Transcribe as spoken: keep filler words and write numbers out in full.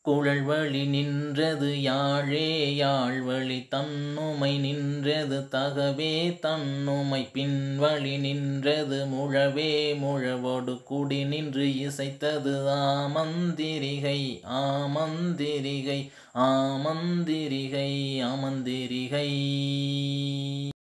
குழல் வழி நின்றது யாழே யாழ்வழி தன்னுமை நின்றது தகவே தன்னுமை பின்வழி நின்றது முழவே முழவோடு குடி நின்று இசைத்தது ஆமந்திரிகை ஆமந்திரிகை ஆமந்திரிகை ஆமந்திரிகை.